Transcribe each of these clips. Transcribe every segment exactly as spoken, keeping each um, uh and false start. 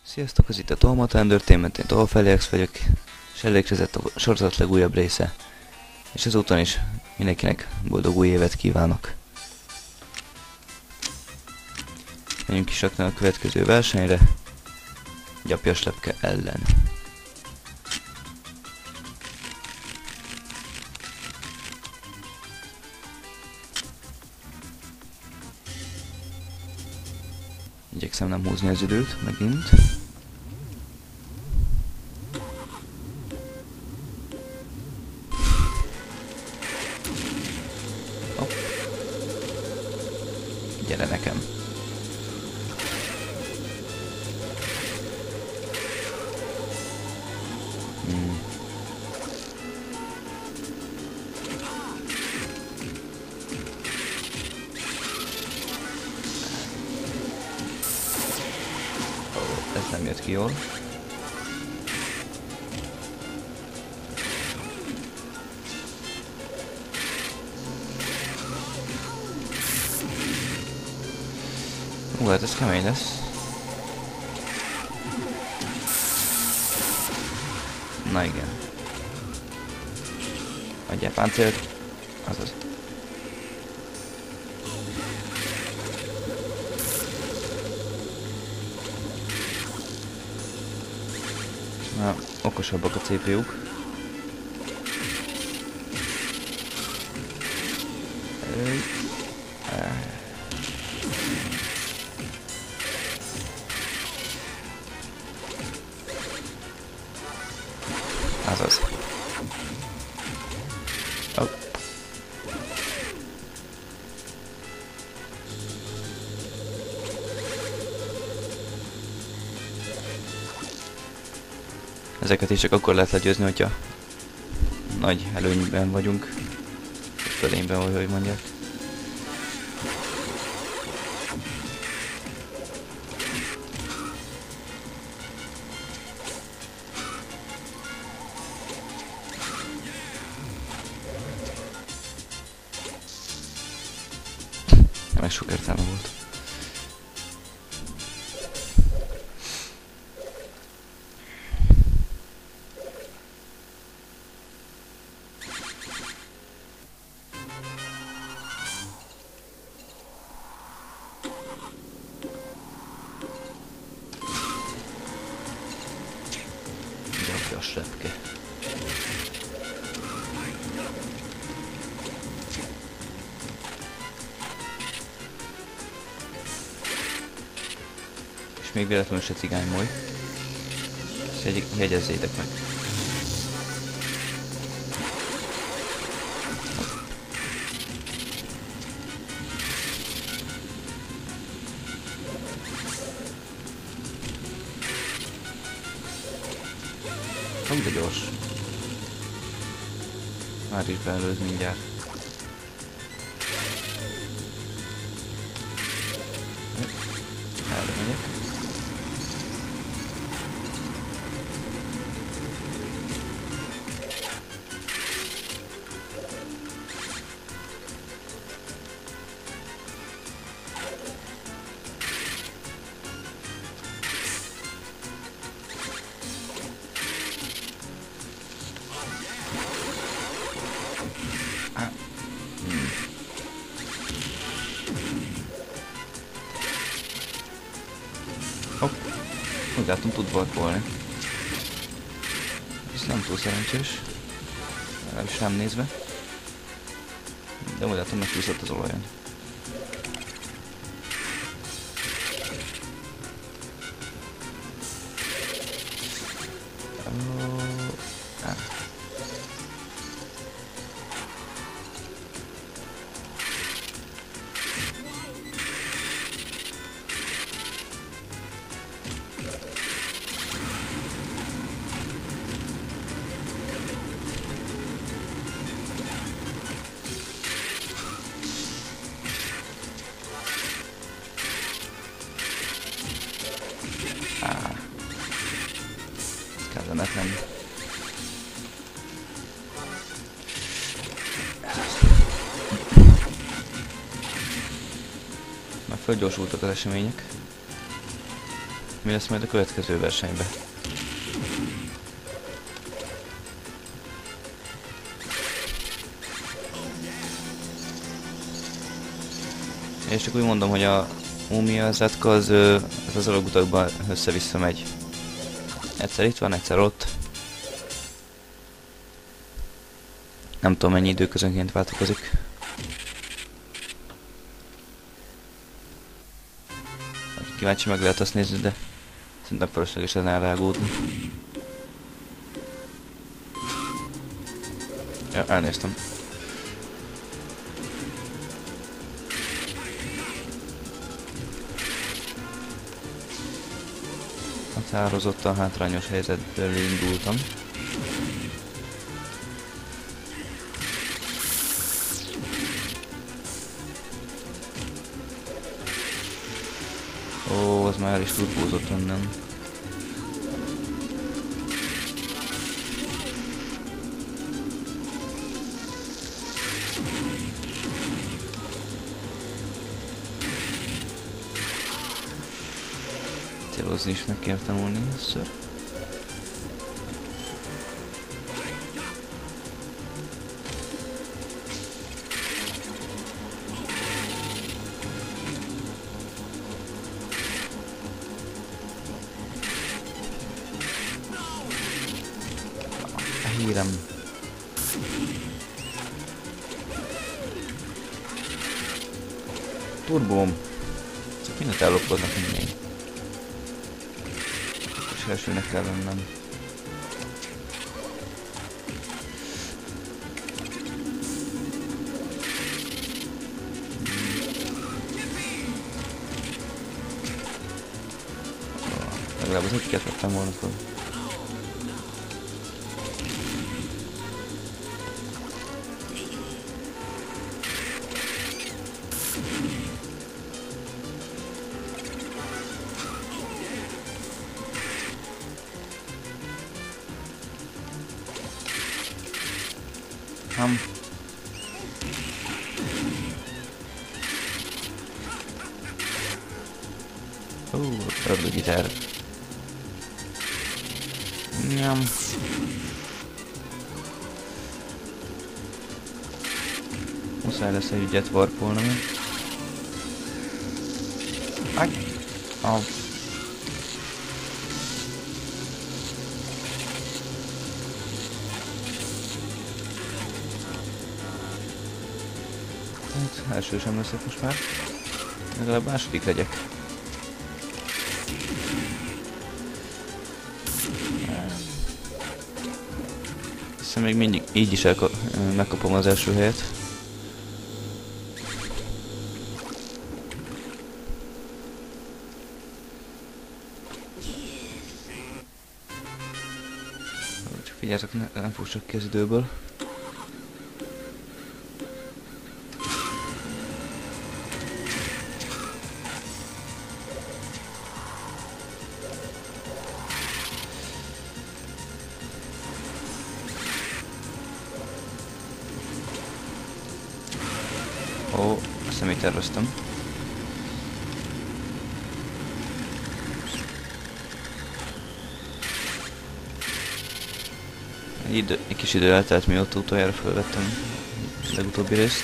Sziasztok, az itt a Tolmata Entertainment, én Tolfelix vagyok, és elérkezett a sorozat legújabb része. És ezúton is mindenkinek boldog új évet kívánok. Menjünk is rakni a következő versenyre, gyapjas lepke ellen. Igyekszem nem húzni az időt, megint. Hopp. Gyere nekem. Hmm. Ez nem jött ki jól. Hú, hát ez kemény lesz. Na igen. Adjál páncélt. Azaz. Na, okosabbak a cé pé uk. Azaz. Oh. Ezeket is csak akkor lehet legyőzni, hogyha nagy előnyben vagyunk. Fölényben, vagy hogy mondják. Meg sok értelme volt. Gyapjas lepke. És még véletlenül se cigánymoly. Ezt jegyezzétek meg. Hú, de gyors. Már is beelőz mindjárt. Erre megyek. Hopp, úgy látom tud barkolni. Ez nem túl szerencsés. Legalábbis rám nézve. De úgy látom megcsúszott az olajon. Oh, ah. Ah. Kellemetlen. Már fölgyorsultak az események. mi lesz majd a következő versenyben. És csak úgy mondom, hogy a múmia az Zetka az, az, az alagutakban össze-vissza megy. Egyszer itt van, egyszer ott. Nem tudom mennyi időközönként változik. Aki kíváncsi, meg lehet azt nézni, de szerintem feleslegesen elrágódni. Ja, elnéztem. Határozottan hátrányos helyzetből indultam. Ó, az már el is turbózott onnan. Célozni is meg kell tanulni először. A hírem. Turbóm. Csak mindent ellopkodnak mindig. És elsőnek kell lennem. Legalább az egyiket vettem volna fel. Um. Ó, ördög gitár. Nyom. Muszáj lesz egy ügyet warpolnom. Aj! Au. Hát, első sem leszek most már. Legalább második legyek. Hiszen még mindig így is megkapom az első helyet. Csak figyeljetek, ne, nem fussak ki az időből. Ó, azt nem így terveztem. Egy, idő, egy kis idő eltelt, mióta utoljára felvettem a legutóbbi részt.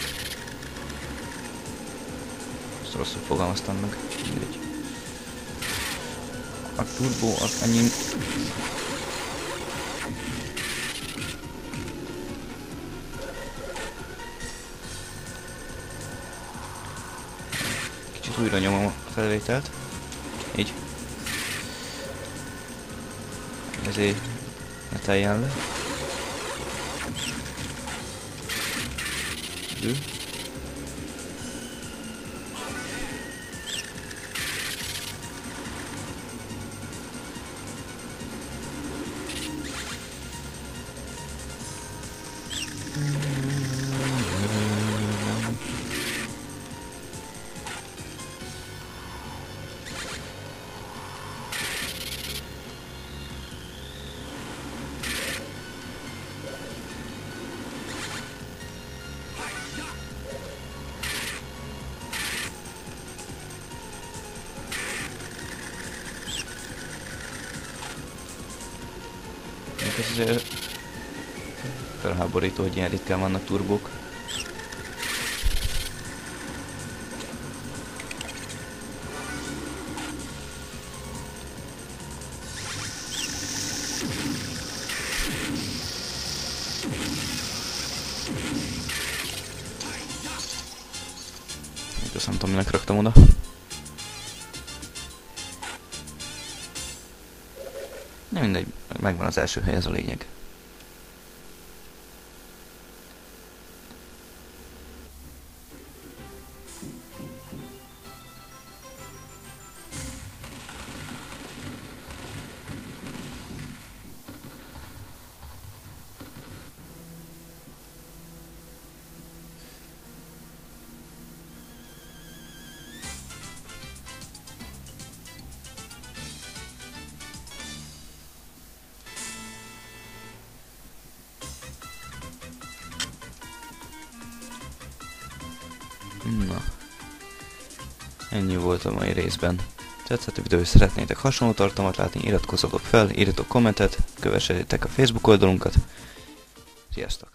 Azt rosszul fogalmaztam meg, mindegy. A turbó az ennyi... Újra nyomom a felvételt. Így. Ezért ne teljen le. Idő. ez azért felháborító, hogy ilyen ritkán vannak turbók. Azt nem tudom, minek raktam oda. Nem mindegy, megvan az első hely, ez a lényeg. Na, ennyi volt a mai részben. Tetszett a videó, és szeretnétek hasonló tartalmat látni, iratkozzatok fel, írjatok kommentet, kövessétek a Facebook oldalunkat. Sziasztok!